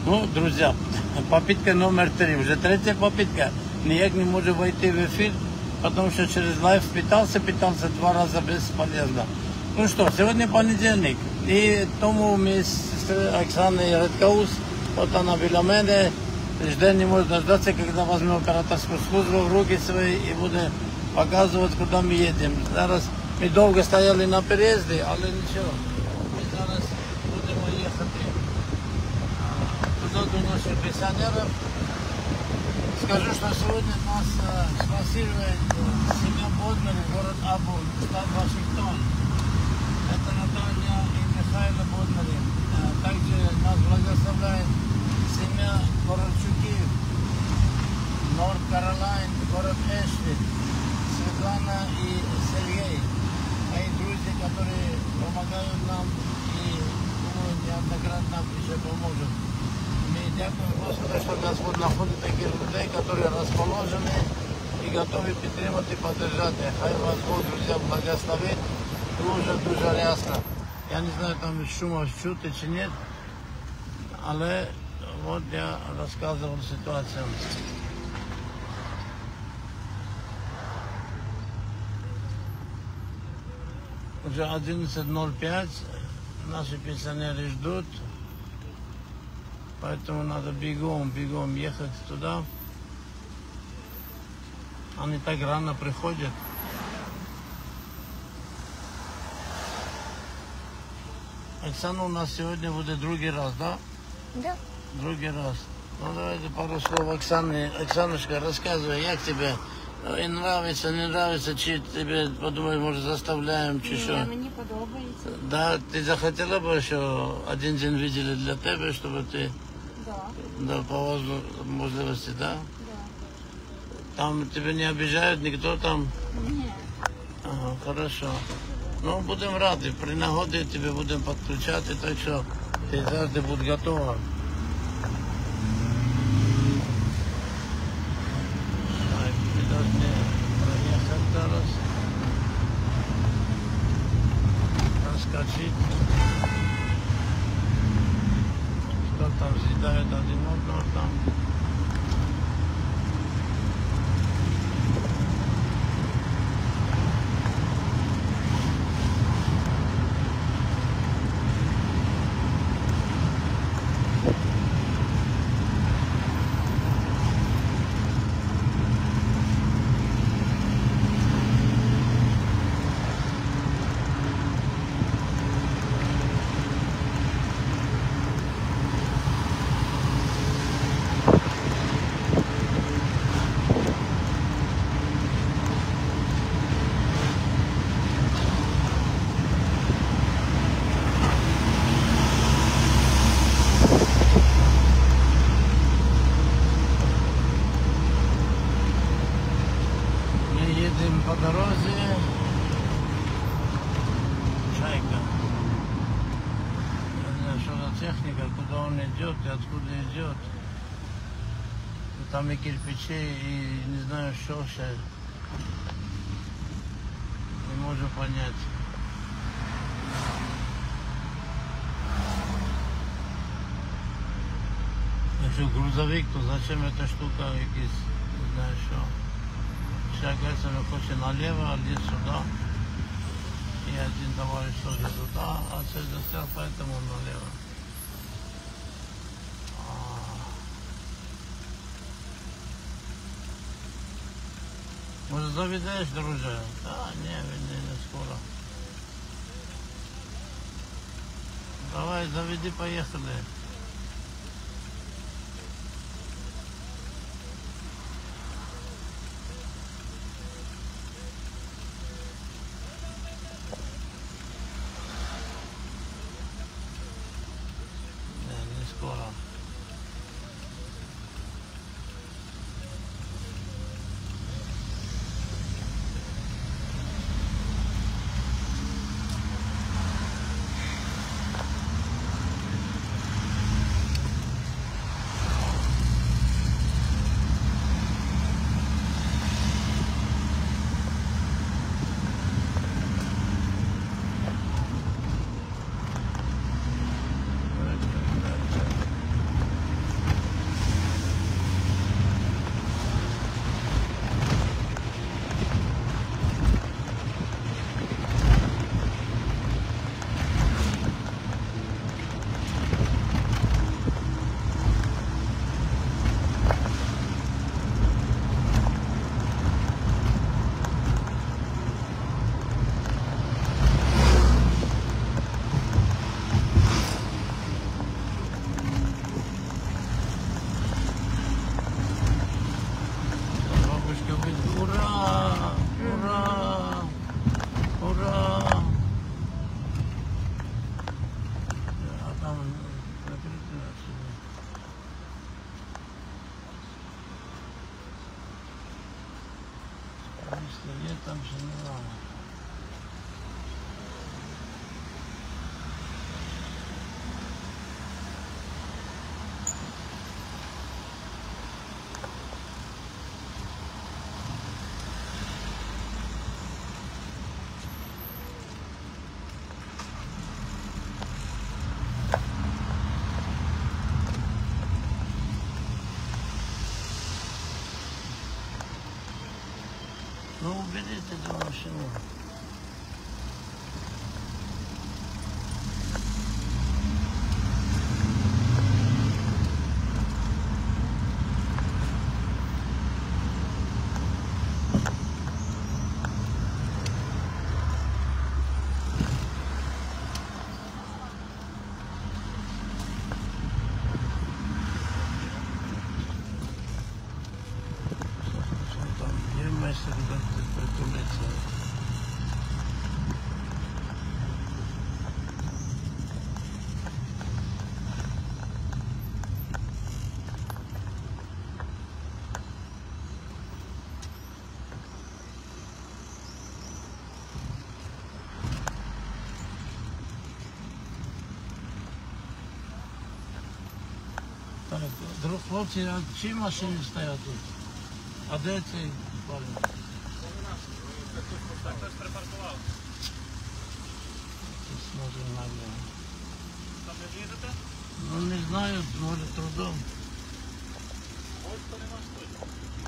Ну, друзья, попытка номер 3. Уже третья попытка. Никак не может войти в эфир, потому что через лайв пытался 2 раза бесполезно. Ну что, сегодня понедельник. И тому мы с Оксаной Редкаус, вот она біля мене, ждем не может дождаться, когда возьмем операторскую службу в руки свои и будет показывать, куда мы едем. Зараз мы долго стояли на переезде, але ничего. Мы зараз будем ехать туда до наших пенсионеров. Скажу, что сегодня нас спонсирует семья Боднарев, город Абул, штат Вашингтон. Это Наталья и Михаил Боднарев. Также нас благословляет семья Корольчуки, Норд-Каролайн, город Эшли, Светлана и Сергей. Мои друзья, которые помогают нам и, думаю, неоднократно еще поможет. Мы дякуем Господу, что Господь находит таких людей, которые расположены и готовы підтримати и поддержать. Хай вас Бог, друзья, благословит дуже рясно. Я не знаю, там шума чути чи нет, але вот я рассказывал ситуацию. Уже 11:05, наши пенсионеры ждут, поэтому надо бегом ехать туда. Они так рано приходят. Оксана у нас сегодня будет другий раз, да? Да. Другий раз. Ну давайте пару слов Оксане. Оксанушка, рассказывай, как тебе нравится, не нравится, чи тебе, подумай, может, заставляем, чи що? Мені подобається. Да, ты захотела бы, что один день видели для тебя, чтобы ты, да, по возможности, да? Да. Там тебя не обижают, никто там? Нет. Ага, хорошо. Ну, будем рады, при нагоде тебе будем подключать, так что ты завжди будь готова. Так, ты должны проехать зараз. Проскочить. Кто там съедает один одного там? По дороге Чайка. Не знаю, что за техника, куда он идет и откуда идет. Там и кирпичи, и не знаю, что еще. Не можу понять. Якщо грузовик, то зачем эта штука, якийсь, не знаю, что. Оказывается, он хочет налево, один сюда. И один товарищ тоже туда, а цель застрял, поэтому он налево. Может, заведешь, друзья? Да, не скоро. Давай, заведи, поехали. Скоро. Летом же не надо. Ну, уберите эту машину. Что там? Где место, куда ты притулиться? Так, друг хлопці, а чиї машини стоять тут? А де цей парень? Хтось припаркував. Тут смотрим на нього. Там не їдете? Ну не знаю, може трудом. Ось то нема студії.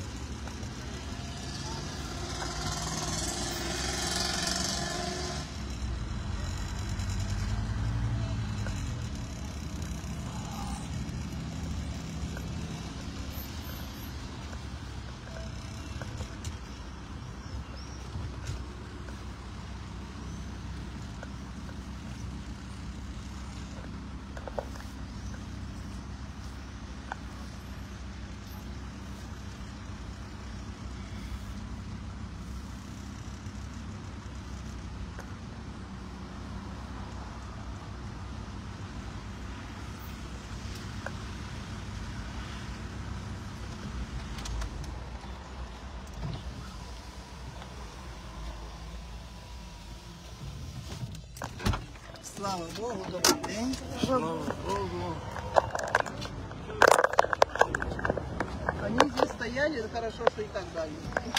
Слава Богу, добрий день. Слава Богу. Они здесь стояли, это хорошо, что и так дали.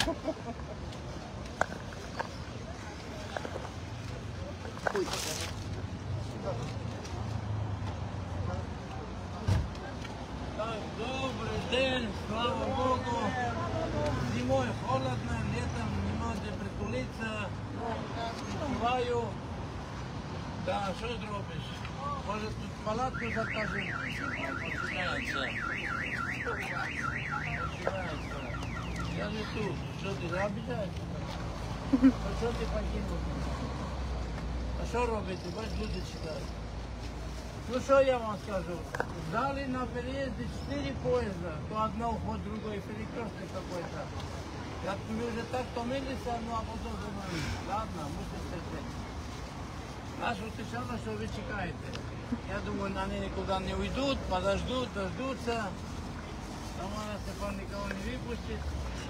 Ой. Так, добрий день, слава Богу. Зимой холодно, летом нема де притулитися. Відчуваю. Да, що зробиш? Може тут палатку закажемо? Починається. Я не тут. Що ти обіжаєшся? А що ти покинув? А що робити? Бач, люди чекають. Ну что я вам скажу? Дали на переезде 4 поезда. То одно уход, другой перекресток какой-то. Мы уже так томились, ну а потом думаем, ладно, мусим терпеть. Нас утешало, что вы чекаете. Я думаю, они никуда не уйдут, подождут, дождутся. Романа Степан никого не выпустит.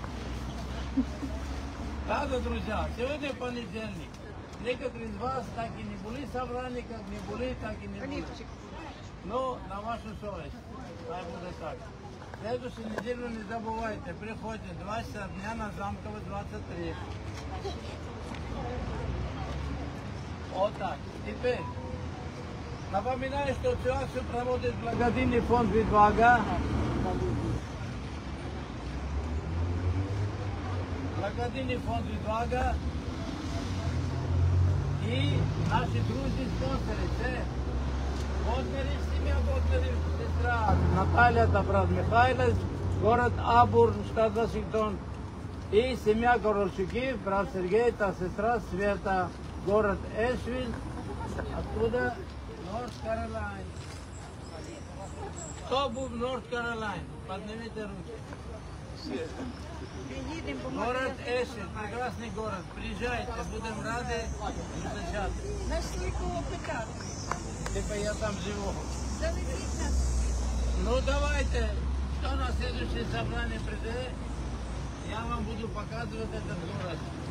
Ладно, друзья, сегодня понедельник. Некоторые из вас так и не были собраны, как не были, так и не были. Но на вашу совесть. Так будет так. Следующую неделю не забывайте, приходите 20 дня на Замково 23. Вот так. Теперь напоминаю, что всю акцию проводит благодійний фонд «Відвага». Благодійний фонд «Відвага». І наші друзі-спонсори, це Боднерів, сім'я Боднерів, сестра Наталя та брат Михайло, город Абур, штат Вашингтон, і сім'я Корольчуків, брат Сергій та сестра Света, город Эшвилл, оттуда Норт Каролайн. Хто був в Норт Каролайн? Поднимите руки. Город Эшвилл, прекрасный город. Приезжайте, будем рады встречаться. Нашли кого питати. Типа я там живу. Заведіть нас. Ну давайте, кто на следующее собрание придет, я вам буду показывать этот город.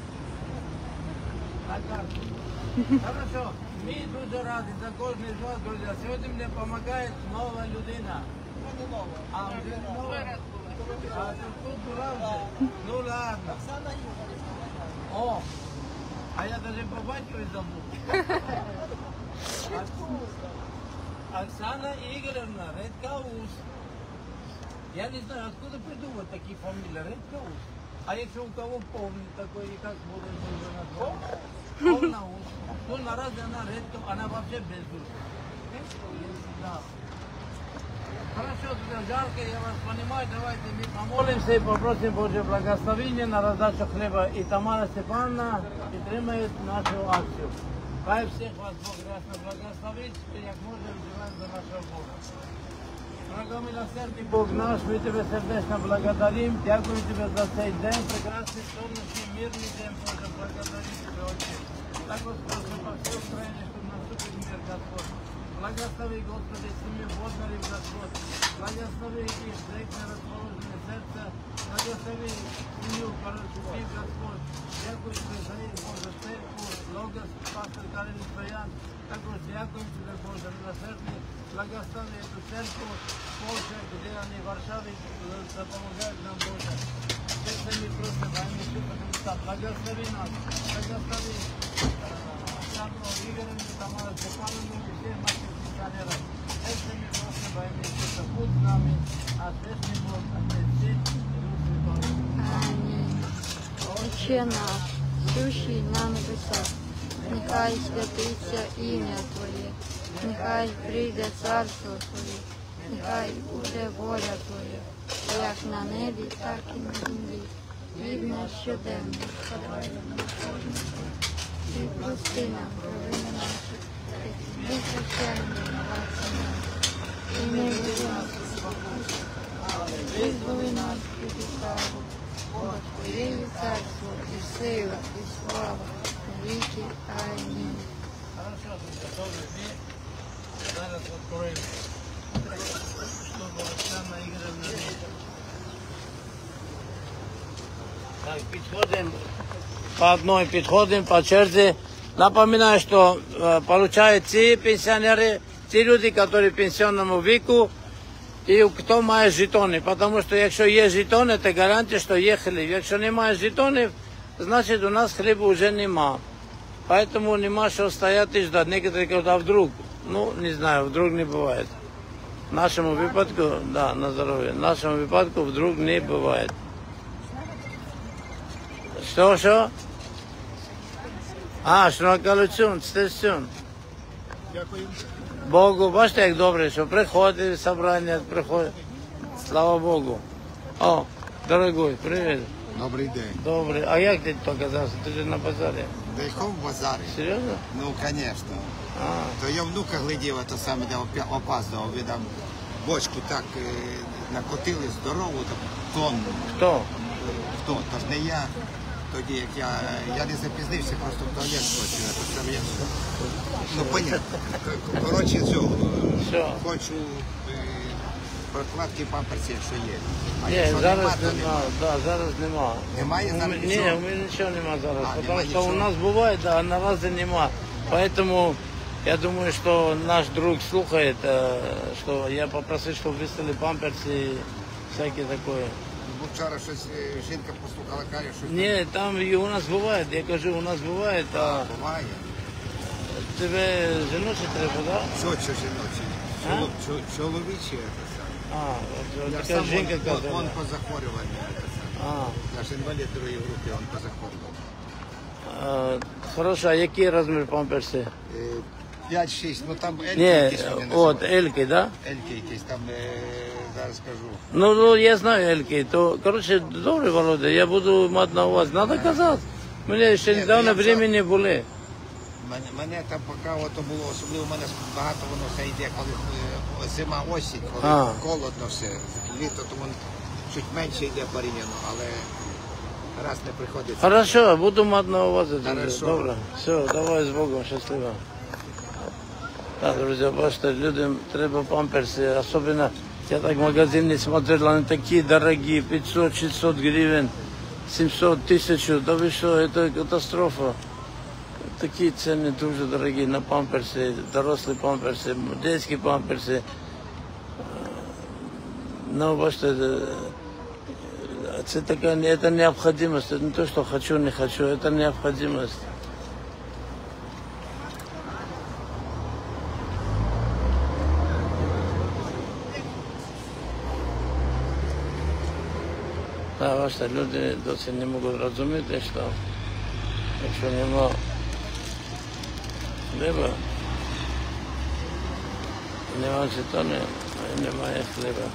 На карту. Хорошо. Ми дуже раді за кожний з вас, друзі. Сьогодні мені допомагає нова людина. А вже не нова. А тут була вже? Ну ладно. О, а я навіть по батькові забув. Оксана Игоревна Редкаус. Я не знаю, откуда придумать такие фамилии. Редкаус. А если у кого помнит такой, и как будет уже назвать? Полнаус. Ну, на раз она редко, она вообще без души. Да. Хорошо, друзья, жарко, я вас понимаю. Давайте мы помолимся и попросим Божье благословение на раздачу хлеба. И Тамара Степановна підтримує нашу акцию. Хай всех вас Бог ясно благословит, и как можно желаем за нашего Бога. Дорогой милосердный Бог наш, мы Тебя сердечно благодарим, дякую Тебе за цей день, прекрасный, солнечный, мирный день, Боже, благодарим Тебя, Отец. Так, Господи, по всей Украине, чтобы наступит мир, Господь. Благослови, Господи, семью водных, Господь. Благослови их, зрительно расположенное сердце. Благослови семью, поручи, Господь. Дякую Тебе за их, Боже, церкву, Логос, пастор Карин Стоян. Також дякую Тебе, Боже, милосердный. Благослови эту церковь, Польша, где они в Варшаве помогают нам, Боже. Это мы просим, во имя Иисуса Христа. Благослови нас, благослови Оксану Игоревну, Тамару Степановну и всех наших пенсионеров. Это мы просим, во имя Иисуса. Будь с нами, а Священный Бог, Отец, Сын и Дух Святой. Амінь. Отче наш, сущий на небесах, нехай святиться ім'я Твоє, нехай прийде царство Твоє, нехай буде воля Твоя, як на небі, так і на землі. Хліб наш щоденний подай нам кожного, і прости нам провини наші, і прощаємо винуватцям нашим, і не веди нас у спокусу, але визволи нас від лукавого. Бо Твоє є царство, і сила, і слава, навіки. Амінь. Хорошо, друзья, добрый день. Зараз откроем, чтобы Оксана Игоревна. Так, подходим по одной, подходим по черзе. Напоминаю, что получают те пенсионеры, те люди, которые в пенсионному веку, и кто має жетони. Потому что якщо є жетони, это гарантия, что ехали. Якщо немає жетонів, значит у нас хлеба уже нема. Поэтому нема что стоять и ждать. Некоторые говорят, а вдруг? Ну, не знаю, вдруг не бывает. В нашему выпадку, да, на здоровье. В нашему выпадку вдруг не бывает. Что? А, шнуркалуцюн, стесюн. Дякую. Богу, бачите, як добре, що приходить собрання, приходить. Слава Богу. О, дорогой, привіт. Добрий день. Добре. А як ти показався? Ти ж на базарі. Дайхов в базарі? Серйозно? Ну, звісно. А, То я внука глядів, то саме де опаздував. Ви там бочку так накотили здорову, так тонну. хто? Хто? Тож не я. Тоді як я не запізнився, просто в туалет схочу. То сам я... Ну, понятно. Коротше, цього. Що? Хочу прокладки памперсів, якщо є. А Ні, якщо зараз нема, то нема. Да, зараз нема. Немає зараз Ні, нічого? у мене нічого нема зараз. А, Потому нема що у нічого? нас буває, да, а наразі нема. Поэтому я думаю, что наш друг слухает, что я попросил, чтобы выставили памперсы и всякие такое. Бо вчора щось жінка послухала, каже, що Ні, там і у нас буває, я кажу, у нас буває, а буває. тебе жіночі треба, так? Що жіночі? А? Чоловічі. А, от Я така сам жінка он казала. по захворюванню. А, Я ж інвалід другої групи, он по захворюванню. хорошо, а який розмір памперси? 5-6, ну там Ельки Ні, якісь вони от, називають. Ельки, да? Ельки якісь там, зараз скажу. Ну, я знаю Ельки, то, короче, добре, Володя, я буду мати на увазі. Надо казати. Мені ще Ні, недавно я времени були. Мене там поки ото було, особливо в мене багато воно все йде, коли зима, осінь, коли холодно все. Літо, то воно чуть менше йде порівняно, але раз не приходиться. Хорошо, буду мати на увазі. друзі. Хорошо. Добре. Все, давай з Богом, щасливо. Так, друзі, бачите, людям треба памперси, особенно, я так в магазине смотрел, они такие дорогие, 500-600 гривен, 700, 1000, да вы что, это катастрофа. такі ціни дуже дорогі на памперси, дорослі памперси, дитячі памперси. Ну, бачите, це така, это необходимость, это не то, что хочу, не хочу, это необходимость. Так, бачите, люди досі не можуть розуміти, що якщо нема хліба, нема жетони, немає хліба.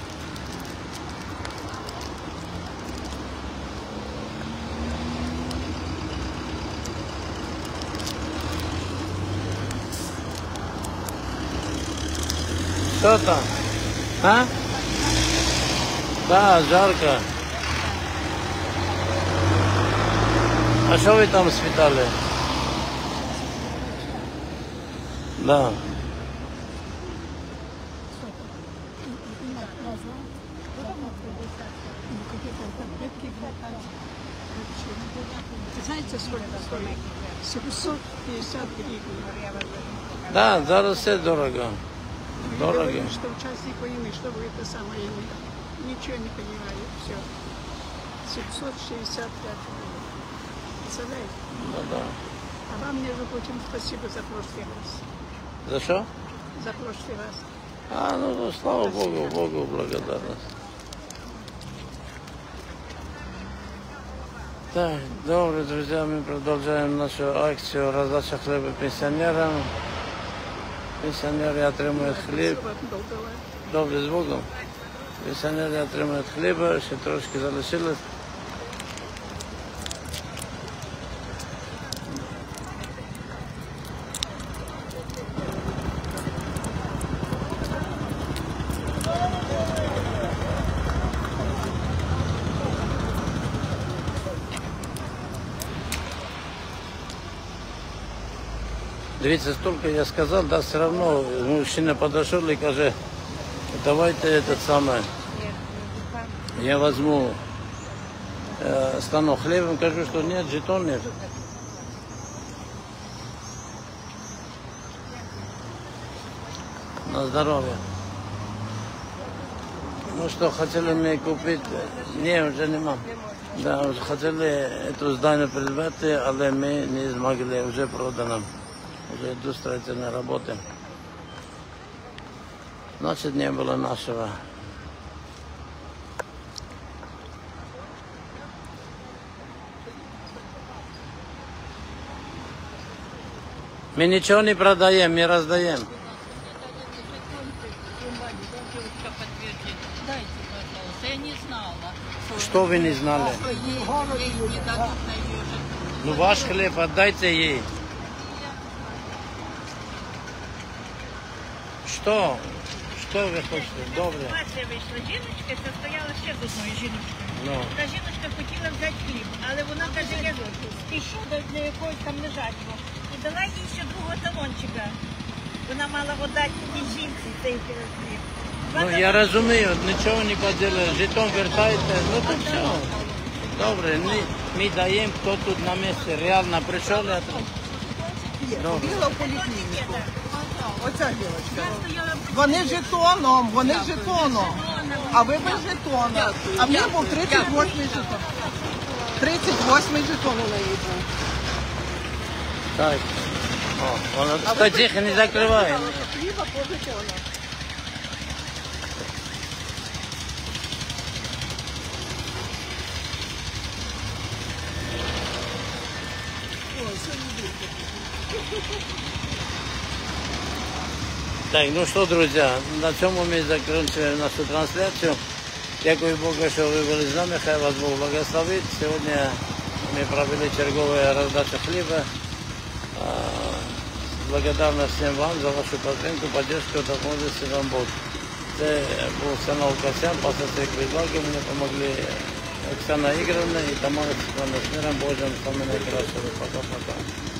Що там? А? Да, жарко. А що ви там спитали? Да. Знаете, сколько стоит? 750 гривен. Да, зараз все дорого. Дорого. Говорю, что участник войны, что вы это самое, ничего не понимали, все. 765 гривен. Представляете? Ну, да. А вам, между прочим, спасибо за прошлый раз. За що? За прошлый раз. А, ну, слава Богу, Богу благодарность. Так, добре, друзья, мы продолжаем нашу акцию раздача хлеба пенсионерам. Пенсионеры отримують хліб. Всего вам доброго. Добре, з Богом. Пенсіонери отримують хліба, ще трошки залишилось. Дивіться, столько я сказал, да, все равно мужчина подошел и каже, давайте этот самый, я возьму стану хлебом, кажу, что нет, жетон нет. На здоровье. Ну что, хотели мне купить? Не, уже нема. Да, уже хотели эту здание придбати, але ми не змогли, вже продано. Уже идут строительные работы. Значит, не было нашего. Мы ничего не продаем, мы раздаем. Дайте, пожалуйста. Я не знала, Что вы не знали? ей не дадут на ее же. Ну, ваш хлеб отдайте ей. Что? Что вы хотите? Добре. Ситуація вийшла. Жіночка це стояла ще з одною жіночкою. Ну. Та жіночка хотіла взяти хліб, але вона каже, я спішу для якогось там лежачого. І дала їй ще другого талончика. Вона мала віддати тій жінці цей хліб. Ну, я розумію, нічого не поділили. Жетон вертаєте, ну то все. Добре, ми даємо, хто тут на місці реально прийшов. Добре. Біла в поліклініку. Оця дівчинка. Вони жетоном. А ви без жетона. А в мене був 38-й жетон. 38-й жетон у неї був. Так. О, вона, стой, тихо, не закривай. Хліба по жетону. Так, ну що, друзі, на цьому ми закінчуємо нашу трансляцію. Дякую Богу, що ви були з нами, хай вас Бог благословить. Сьогодні ми провели чергову роздачу хліба. Благодарность всем вам за вашу поддержку, допомогу вам Бог. Це був Санал Касян, пастор Квітлаги, мені допомогли Оксана Ігорівна і Тамара Степановна. З миром Божим, саме найкращого. Пока-пока.